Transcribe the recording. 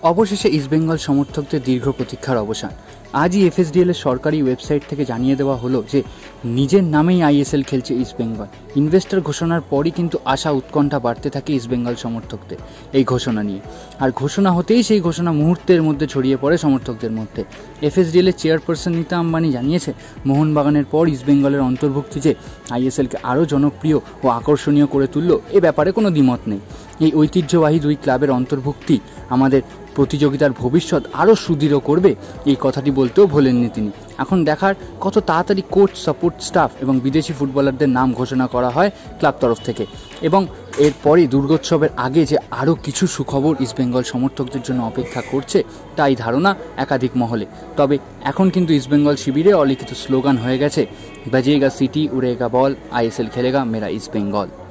অবশেষে ইস্টবেঙ্গল সমর্থকদের দীর্ঘ প্রতীক্ষার অবসান। আজই এফএসডিএল এর সরকারি ওয়েবসাইট থেকে জানিয়ে দেওয়া হলো যে নিজের নামেই আইএসএল খেলছে ইস্টবেঙ্গল। ইনভেস্টর ঘোষণার পরই কিন্তু আশা উৎকণ্ঠা বাড়তে থাকে ইস্টবেঙ্গল সমর্থকদের এই ঘোষণা নিয়ে। আর ঘোষণা হতেই সেই ঘোষণা মুহূর্তের মধ্যে ছড়িয়ে পড়ে সমর্থকদের মধ্যে। এফএসডিএল এর চেয়ারপারসন নীতা আম্বানি জানিয়েছে, মোহনবাগানের পর ইস্টবেঙ্গলের অন্তর্ভুক্তি যে আইএসএলকে আরও জনপ্রিয় ও আকর্ষণীয় করে তুলল, এ ব্যাপারে কোনো দ্বিমত নেই। এই ঐতিহ্যবাহী দুই ক্লাবের অন্তর্ভুক্তি আমাদের প্রতিযোগিতার ভবিষ্যৎ আরও সুদৃঢ় করবে, এই কথাটি বলতেও ভোলেননি তিনি। এখন দেখার কত তাড়াতাড়ি কোচ, সাপোর্ট স্টাফ এবং বিদেশি ফুটবলারদের নাম ঘোষণা করা হয় ক্লাব তরফ থেকে, এবং এরপরই দুর্গোৎসবের আগে যে আরও কিছু সুখবর ইস্টবেঙ্গল সমর্থকদের জন্য অপেক্ষা করছে, তাই ধারণা একাধিক মহলে। তবে এখন কিন্তু ইস্টবেঙ্গল শিবিরে অলিখিত স্লোগান হয়ে গেছে, বাজেগা সিটি, উড়েগা বল, আইএসএল খেলেগা মেরা ইস্টবেঙ্গল।